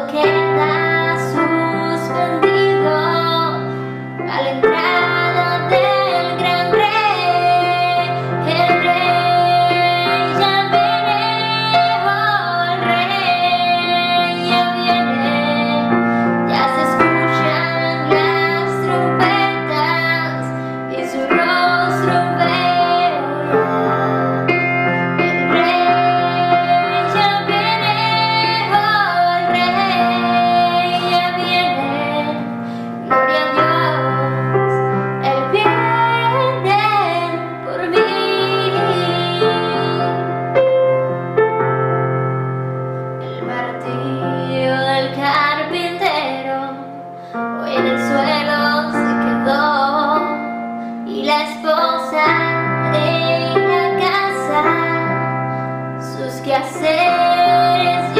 queda suspendido a la entrada del gran rey. El rey ya viene, oh, el rey ya viene. Ya se escuchan las trompetas y su rostro veo ya. El rey ya viene, oh, el rey ya viene. Gloria a Dios, Él viene por mí. El martillo del carpintero hoy en el suelo se quedó, y la esposa en la casa sus quehaceres